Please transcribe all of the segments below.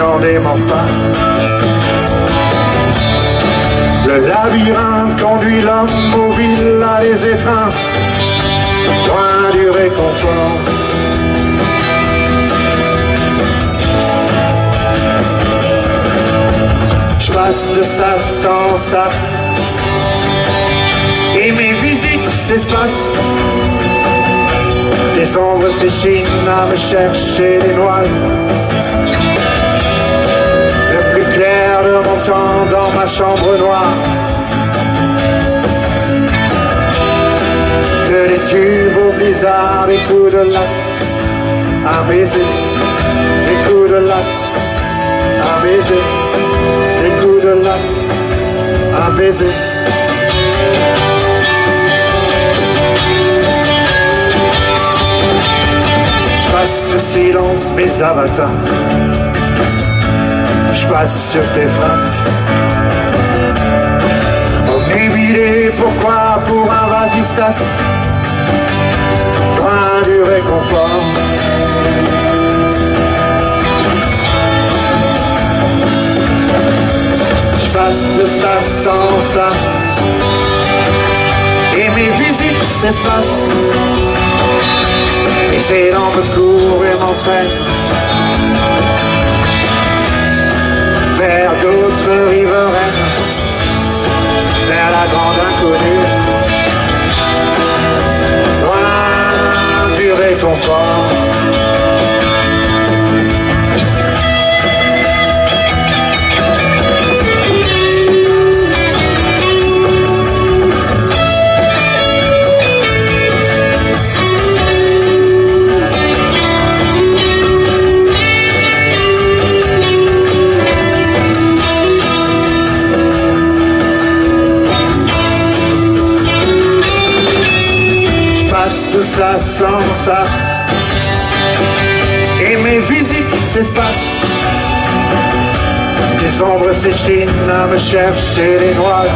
n'en dément pas. Le labyrinthe conduit l'homme aux villas, les étreintes, loin du réconfort. Je passe de sas en sas et mes visites s'espacent. Les ombres s'échinent à me chercher les noises. Le plus clair de mon temps dans ma chambre noire. De des tubes au blizzard, des coups de latte, un baiser, des coups de latte, un baiser, des coups de latte, un baiser. Je passe sur silence mes avatars. Je passe sur tes phrases. Obnubilé, pourquoi pour un vasistas, loin du réconfort. Je passe de sas en sas et mes visites s'espacent. Et ces dents me courent et m'entraînent vers d'autres riveraines, vers la grande inconnue, loin du réconfort. De sas en sas et mes visites s'espacent. Les ombres s'échinent à me chercher les noises.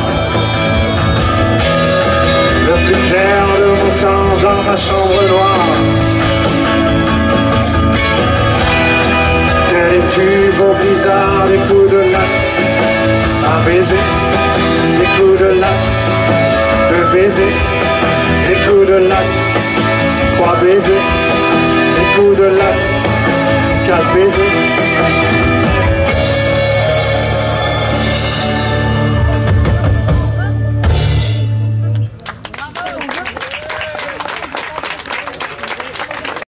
Le plus clair de mon temps dans ma chambre noire. De des tubes au blizzard, des coups de latte, un baiser, des coups de latte, deux baisers, des coups de latte, trois baisers, des coups de latte, quatre baisers.